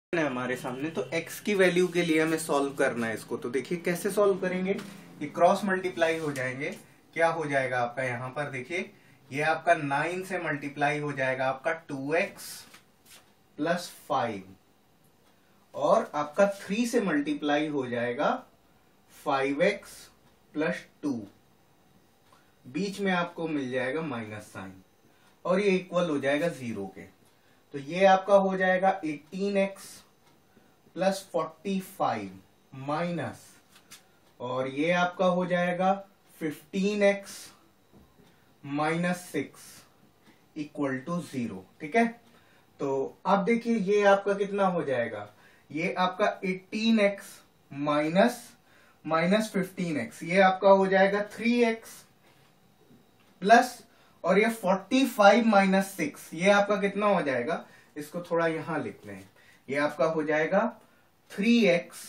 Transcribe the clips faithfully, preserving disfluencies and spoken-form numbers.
है हमारे सामने। तो x की वैल्यू के लिए हमें सॉल्व करना है इसको। तो देखिए कैसे सॉल्व करेंगे, ये क्रॉस मल्टीप्लाई हो जाएंगे। क्या हो जाएगा आपका, यहाँ पर देखिए ये आपका नाइन से मल्टीप्लाई हो जाएगा आपका टू एक्स प्लस फाइव, और आपका थ्री से मल्टीप्लाई हो जाएगा फाइव एक्स प्लस टू, बीच में आपको मिल जाएगा माइनस साइन, और ये इक्वल हो जाएगा जीरो के। तो ये आपका हो जाएगा eighteen x plus forty five minus, और ये आपका हो जाएगा fifteen x minus six equal to zero. ठीक है, तो अब देखिए ये आपका कितना हो जाएगा, ये आपका eighteen x minus minus fifteen x, ये आपका हो जाएगा थ्री एक्स प्लस, और ये फोर्टी फाइव माइनस सिक्स, ये आपका कितना हो जाएगा, इसको थोड़ा यहां लिख लें, ये आपका हो जाएगा three x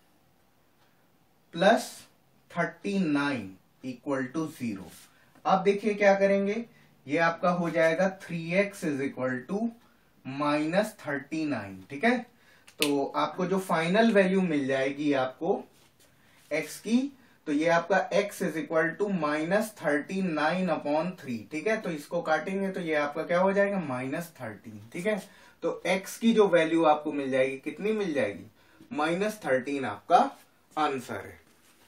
plus thirty nine equal to zero. अब देखिए क्या करेंगे, ये आपका हो जाएगा three x is equal to minus thirty nine. ठीक है, तो आपको जो फाइनल वैल्यू मिल जाएगी आपको x की, तो ये आपका x is equal to minus thirty nine upon three. ठीक है, तो इसको काटेंगे तो ये आपका क्या हो जाएगा, माइनस थर्टीन। ठीक है, तो x की जो वैल्यू आपको मिल जाएगी, कितनी मिल जाएगी, माइनस थर्टीन आपका आंसर है।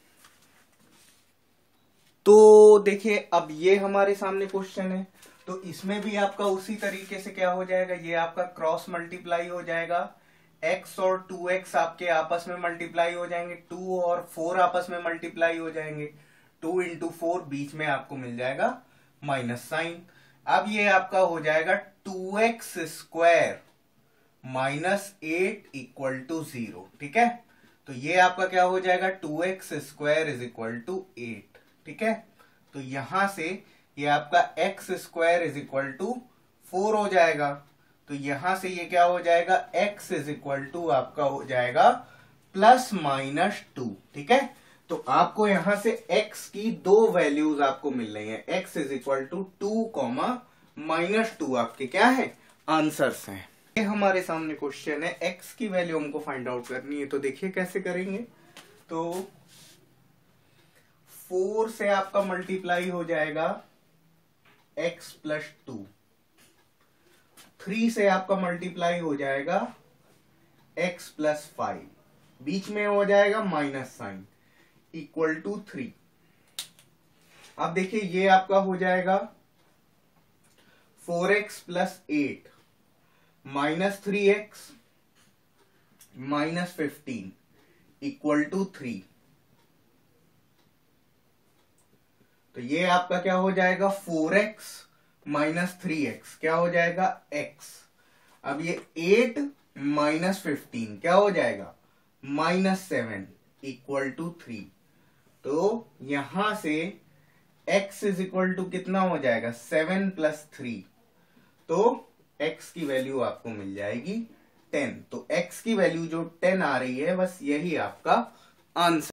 तो देखिए अब ये हमारे सामने क्वेश्चन है, तो इसमें भी आपका उसी तरीके से क्या हो जाएगा, ये आपका क्रॉस मल्टीप्लाई हो जाएगा, x और टू एक्स आपके आपस में मल्टीप्लाई हो जाएंगे, टू और फोर आपस में मल्टीप्लाई हो जाएंगे, टू इंटू फोर, बीच में आपको मिल जाएगा माइनस साइन। अब ये आपका हो जाएगा two x square minus eight equal to zero. ठीक है, तो ये आपका क्या हो जाएगा, two x square is equal to eight. ठीक है, तो यहां से ये आपका x square is equal to four हो जाएगा, तो यहां से ये क्या हो जाएगा, x इज इक्वल टू आपका हो जाएगा प्लस माइनस टू। ठीक है, तो आपको यहां से x की दो वैल्यूज आपको मिल रही हैं, x is equal to two comma minus two आपके क्या है, आंसर्स हैं। ये हमारे सामने क्वेश्चन है, x की वैल्यू हमको फाइंड आउट करनी है। तो देखिए कैसे करेंगे, तो फोर से आपका मल्टीप्लाई हो जाएगा x प्लस टू, थ्री से आपका मल्टीप्लाई हो जाएगा x प्लस फाइव, बीच में हो जाएगा minus sign equal to three. अब देखिए ये आपका हो जाएगा four x plus eight minus three x minus fifteen equal to three. तो ये आपका क्या हो जाएगा, four x minus three x क्या हो जाएगा, x। अब ये एट माइनस फिफ्टीन क्या हो जाएगा, minus seven equal to three. तो यहां से x इज इक्वल टू कितना हो जाएगा, सेवन प्लस थ्री, तो x की वैल्यू आपको मिल जाएगी टेन। तो x की वैल्यू जो टेन आ रही है, बस यही आपका आंसर।